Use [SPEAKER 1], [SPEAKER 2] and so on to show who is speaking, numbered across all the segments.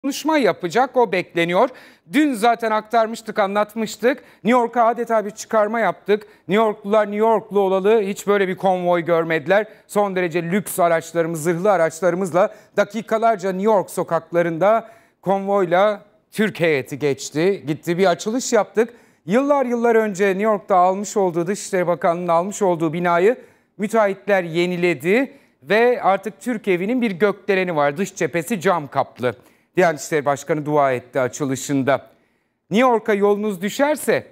[SPEAKER 1] konuşma yapacak, o bekleniyor. Dün zaten aktarmıştık, anlatmıştık. New York'a adeta bir çıkarma yaptık. New Yorklular New Yorklu olalı hiç böyle bir konvoy görmediler. Son derece lüks araçlarımız, zırhlı araçlarımızla dakikalarca New York sokaklarında konvoyla Türk heyeti geçti. Gitti, bir açılış yaptık. Yıllar önce New York'ta almış olduğu, Dışişleri Bakanlığı'nın almış olduğu binayı müteahhitler yeniledi ve artık Türk evinin bir gökdeleni var. Dış cephesi cam kaplı. Diyanet İşleri Başkanı dua etti açılışında. New York'a yolunuz düşerse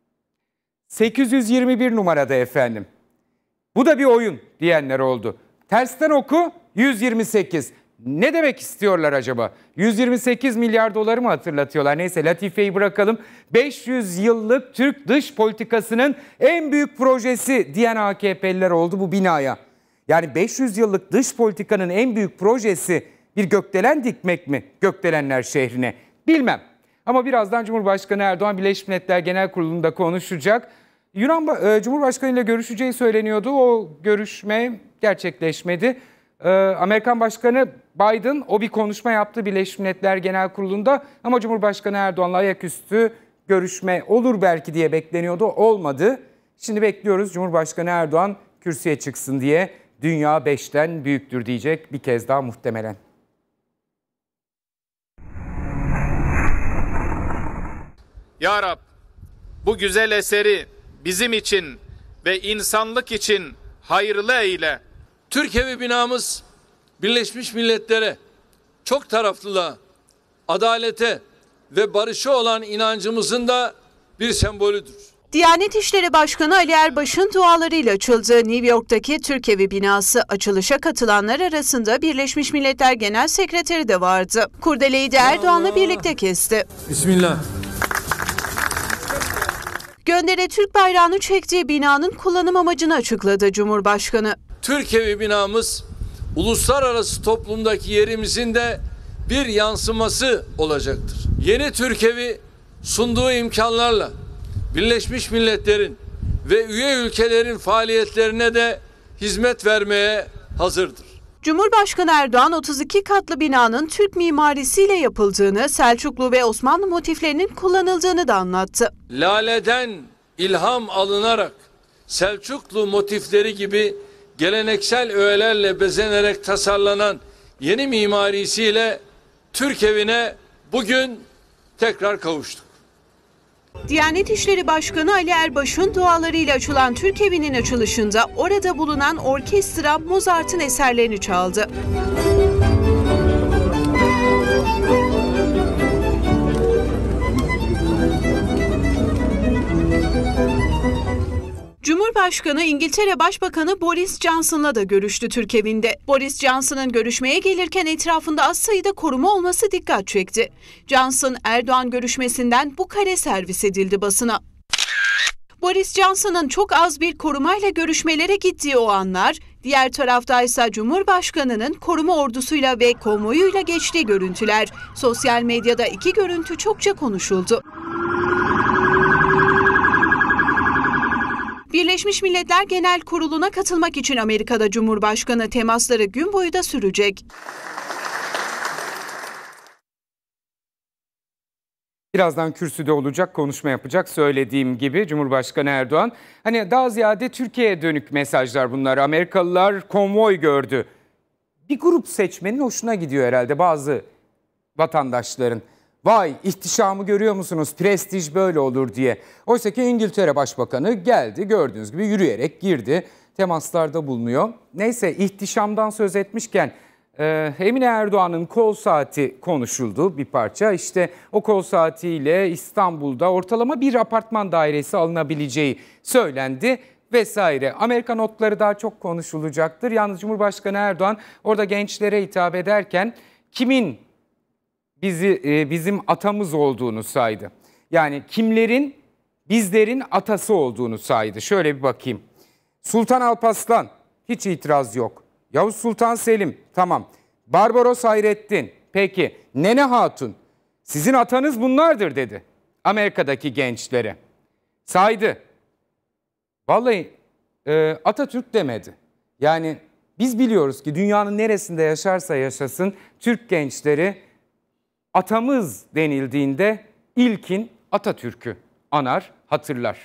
[SPEAKER 1] 821 numarada efendim. Bu da bir oyun diyenler oldu. Tersten oku 128. Ne demek istiyorlar acaba? 128 milyar doları mı hatırlatıyorlar? Neyse, latifeyi bırakalım. 500 yıllık Türk dış politikasının en büyük projesi diyen AKP'liler oldu bu binaya. Yani 500 yıllık dış politikanın en büyük projesi bir gökdelen dikmek mi Gökdelenler şehrine? Bilmem. Ama birazdan Cumhurbaşkanı Erdoğan Birleşmiş Milletler Genel Kurulu'nda konuşacak. Yunan Cumhurbaşkanı ile görüşeceği söyleniyordu. O görüşme gerçekleşmedi. Amerikan Başkanı Biden o bir konuşma yaptı Birleşmiş Milletler Genel Kurulu'nda. Ama Cumhurbaşkanı Erdoğan'la ayaküstü görüşme olur belki diye bekleniyordu. Olmadı. Şimdi bekliyoruz Cumhurbaşkanı Erdoğan kürsüye çıksın diye. Dünya 5'ten büyüktür diyecek bir kez daha muhtemelen.
[SPEAKER 2] Ya Rab, bu güzel eseri bizim için ve insanlık için hayırlı eyle.
[SPEAKER 3] Türk evi binamız Birleşmiş Milletler'e, çok taraflılığa, adalete ve barışa olan inancımızın da bir sembolüdür.
[SPEAKER 4] Diyanet İşleri Başkanı Ali Erbaş'ın dualarıyla açıldı. New York'taki Türk Evi binası. Açılışa katılanlar arasında Birleşmiş Milletler Genel Sekreteri de vardı. Kurdeleyi de Erdoğan'la birlikte kesti.
[SPEAKER 3] Bismillah.
[SPEAKER 4] Göndere Türk bayrağını çektiği binanın kullanım amacını açıkladı Cumhurbaşkanı.
[SPEAKER 3] Türk Evi binamız uluslararası toplumdaki yerimizin de bir yansıması olacaktır. Yeni Türk Evi sunduğu imkanlarla Birleşmiş Milletler'in ve üye ülkelerin faaliyetlerine de hizmet vermeye hazırdır.
[SPEAKER 4] Cumhurbaşkanı Erdoğan 32 katlı binanın Türk mimarisiyle yapıldığını, Selçuklu ve Osmanlı motiflerinin kullanıldığını da anlattı.
[SPEAKER 3] Lale'den ilham alınarak Selçuklu motifleri gibi geleneksel öğelerle bezenerek tasarlanan yeni mimarisiyle Türk Evi'ne bugün tekrar kavuştuk.
[SPEAKER 4] Diyanet İşleri Başkanı Ali Erbaş'ın dualarıyla açılan Türk Evi'nin açılışında orada bulunan orkestra Mozart'ın eserlerini çaldı. Cumhurbaşkanı İngiltere Başbakanı Boris Johnson'la da görüştü Türk Evi'nde. Boris Johnson'ın görüşmeye gelirken etrafında az sayıda koruma olması dikkat çekti. Johnson, Erdoğan görüşmesinden bu kare servis edildi basına. Boris Johnson'ın çok az bir korumayla görüşmelere gittiği o anlar, diğer taraftaysa Cumhurbaşkanı'nın koruma ordusuyla ve konvoyuyla geçtiği görüntüler. Sosyal medyada iki görüntü çokça konuşuldu. Birleşmiş Milletler Genel Kurulu'na katılmak için Amerika'da Cumhurbaşkanı temasları gün boyu da sürecek.
[SPEAKER 1] Birazdan kürsüde olacak, konuşma yapacak söylediğim gibi Cumhurbaşkanı Erdoğan. Hani daha ziyade Türkiye'ye dönük mesajlar bunlar. Amerikalılar konvoy gördü. Bir grup seçmenin hoşuna gidiyor herhalde bazı vatandaşların. Vay, ihtişamı görüyor musunuz? Prestij böyle olur diye. Oysa ki İngiltere Başbakanı geldi, gördüğünüz gibi yürüyerek girdi. Temaslarda bulunuyor. Neyse, ihtişamdan söz etmişken Emine Erdoğan'ın kol saati konuşuldu bir parça. İşte o kol saatiyle İstanbul'da ortalama bir apartman dairesi alınabileceği söylendi vesaire. Amerika notları daha çok konuşulacaktır. Yalnız Cumhurbaşkanı Erdoğan orada gençlere hitap ederken kimin bizim atamız olduğunu saydı. Yani kimlerin bizlerin atası olduğunu saydı. Şöyle bir bakayım. Sultan Alparslan, hiç itiraz yok. Yavuz Sultan Selim, tamam. Barbaros Hayrettin, peki. Nene Hatun, sizin atanız bunlardır dedi Amerika'daki gençlere. Saydı. Vallahi Atatürk demedi. Yani biz biliyoruz ki dünyanın neresinde yaşarsa yaşasın Türk gençleri atamız denildiğinde ilkin Atatürk'ü anar, hatırlar.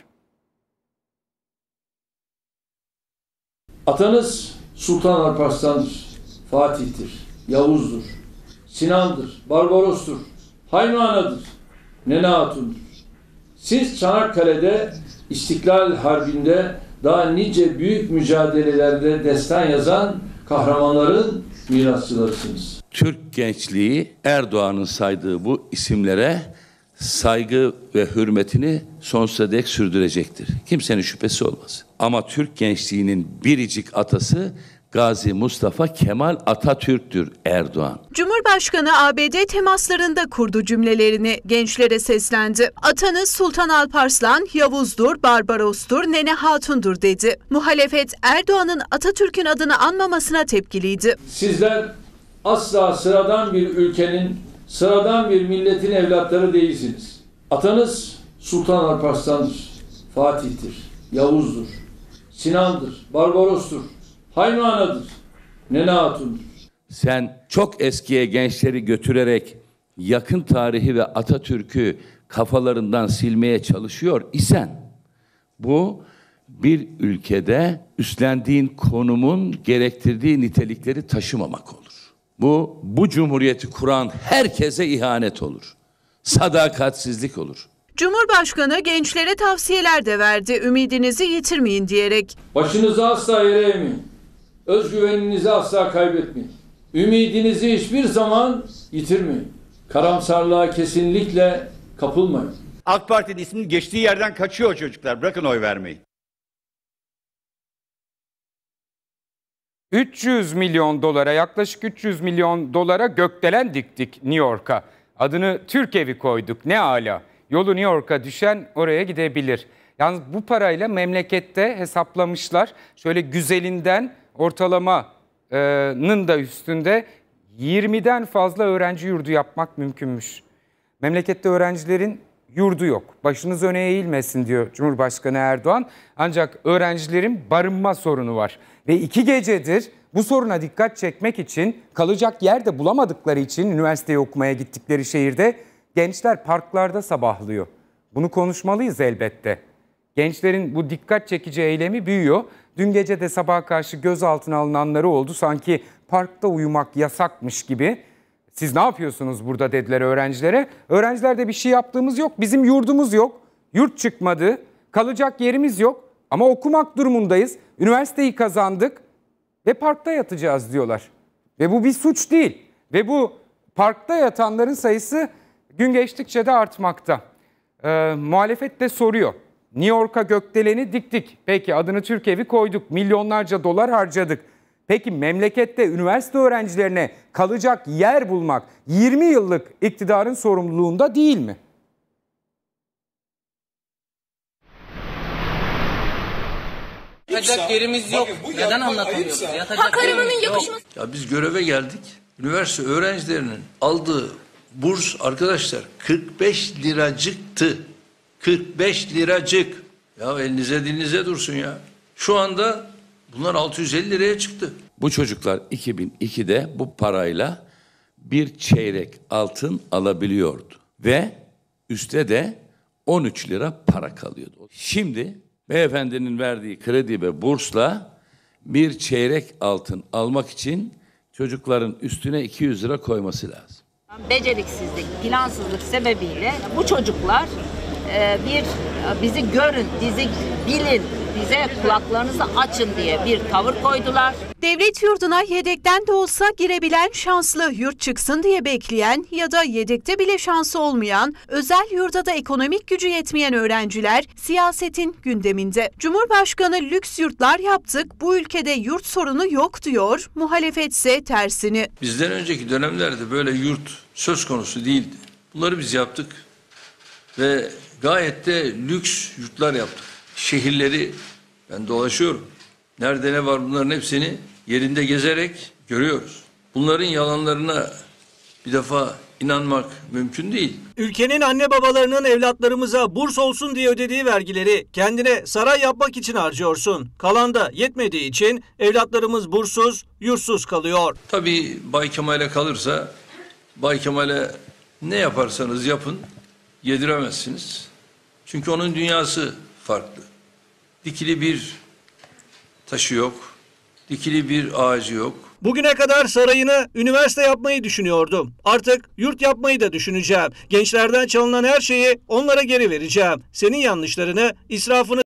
[SPEAKER 3] Atanız Sultan Alparslan'dır, Fatih'tir, Yavuz'dur, Sinan'dır, Barbaros'tur, Haymana'dır, Nene Hatun'dur. Siz Çanakkale'de İstiklal Harbi'nde daha nice büyük mücadelelerde destan yazan kahramanların mirasçılarısınız.
[SPEAKER 5] Türk gençliği Erdoğan'ın saydığı bu isimlere saygı ve hürmetini sonsuza dek sürdürecektir. Kimsenin şüphesi olmaz. Ama Türk gençliğinin biricik atası Gazi Mustafa Kemal Atatürk'tür Erdoğan.
[SPEAKER 4] Cumhurbaşkanı ABD temaslarında kurdu cümlelerini, gençlere seslendi. Atanız Sultan Alparslan, Yavuz'dur, Barbaros'tur, Nene Hatun'dur dedi. Muhalefet Erdoğan'ın Atatürk'ün adını anmamasına tepkiliydi.
[SPEAKER 3] Sizler asla sıradan bir ülkenin, sıradan bir milletin evlatları değilsiniz. Atanız Sultan Alparslan'dır, Fatih'tir, Yavuz'dur, Sinan'dır, Barbaros'tur, Haymana'dır, Nene Hatun'dur.
[SPEAKER 5] Sen çok eskiye gençleri götürerek yakın tarihi ve Atatürk'ü kafalarından silmeye çalışıyor isen bu bir ülkede üstlendiğin konumun gerektirdiği nitelikleri taşımamak olur. Bu cumhuriyeti kuran herkese ihanet olur. Sadakatsizlik olur.
[SPEAKER 4] Cumhurbaşkanı gençlere tavsiyeler de verdi, ümidinizi yitirmeyin diyerek.
[SPEAKER 3] Başınızı asla yere eğmeyin. Özgüveninizi asla kaybetmeyin. Ümidinizi hiçbir zaman yitirmeyin. Karamsarlığa kesinlikle kapılmayın.
[SPEAKER 6] AK Parti'nin isminin geçtiği yerden kaçıyor çocuklar. Bırakın oy vermeyi.
[SPEAKER 1] 300 milyon dolara, yaklaşık 300 milyon dolara gökdelen diktik New York'a. Adını Türk Evi koyduk. Ne ala. Yolu New York'a düşen oraya gidebilir. Yalnız bu parayla memlekette hesaplamışlar. Şöyle güzelinden ortalamanın da üstünde 20'den fazla öğrenci yurdu yapmak mümkünmüş. Memlekette öğrencilerin yurdu yok. Başınız öne eğilmesin diyor Cumhurbaşkanı Erdoğan. Ancak öğrencilerin barınma sorunu var. Ve 2 gecedir bu soruna dikkat çekmek için, kalacak yer de bulamadıkları için üniversiteyi okumaya gittikleri şehirde gençler parklarda sabahlıyor. Bunu konuşmalıyız elbette. Gençlerin bu dikkat çekici eylemi büyüyor. Dün gece de sabaha karşı gözaltına alınanları oldu. Sanki parkta uyumak yasakmış gibi. Siz ne yapıyorsunuz burada dediler öğrencilere. Öğrenciler de bir şey yaptığımız yok. Bizim yurdumuz yok. Yurt çıkmadı. Kalacak yerimiz yok. Ama okumak durumundayız. Üniversiteyi kazandık ve parkta yatacağız diyorlar. Ve bu bir suç değil. Ve bu parkta yatanların sayısı gün geçtikçe de artmakta. Muhalefet de soruyor. New York'a gökdeleni diktik. Peki adını Türk Evi koyduk. Milyonlarca dolar harcadık. Peki memlekette üniversite öğrencilerine kalacak yer bulmak 20 yıllık iktidarın sorumluluğunda değil mi?
[SPEAKER 7] Yatacak yerimiz yok. Neden anlatamıyoruz? Yatacak yerimiz yok.
[SPEAKER 3] Ya biz göreve geldik. Üniversite öğrencilerinin aldığı burs arkadaşlar 45 liracıktı. 45 liracık. Ya elinize dilinize dursun ya. Şu anda bunlar 650 liraya çıktı.
[SPEAKER 5] Bu çocuklar 2002'de bu parayla bir çeyrek altın alabiliyordu. Ve üstte de 13 lira para kalıyordu. Şimdi beyefendinin verdiği kredi ve bursla bir çeyrek altın almak için çocukların üstüne 200 lira koyması lazım.
[SPEAKER 8] Beceriksizlik, plansızlık sebebiyle bu çocuklar bizi görün, bizi bilin, bize kulaklarınızı açın diye bir tavır koydular.
[SPEAKER 4] Devlet yurduna yedekten de olsa girebilen şanslı, yurt çıksın diye bekleyen ya da yedekte bile şansı olmayan, özel yurda da ekonomik gücü yetmeyen öğrenciler siyasetin gündeminde. Cumhurbaşkanı lüks yurtlar yaptık, bu ülkede yurt sorunu yok diyor, muhalefetse tersini.
[SPEAKER 3] Bizden önceki dönemlerde böyle yurt söz konusu değildi. Bunları biz yaptık ve gayet de lüks yurtlar yaptık. Şehirleri ben dolaşıyorum. Nerede ne var bunların hepsini yerinde gezerek görüyoruz. Bunların yalanlarına bir defa inanmak mümkün değil.
[SPEAKER 9] Ülkenin anne babalarının evlatlarımıza burs olsun diye ödediği vergileri kendine saray yapmak için harcıyorsun. Kalan da yetmediği için evlatlarımız burssuz, yurtsuz kalıyor.
[SPEAKER 3] Tabii Bay Kemal'e kalırsa Bay Kemal'e Ne yaparsanız yapın yediremezsiniz. Çünkü onun dünyası farklı. Dikili bir taşı yok, dikili bir ağacı yok.
[SPEAKER 9] Bugüne kadar sarayını üniversite yapmayı düşünüyordum. Artık yurt yapmayı da düşüneceğim. Gençlerden çalınan her şeyi onlara geri vereceğim. Senin yanlışlarını, israfını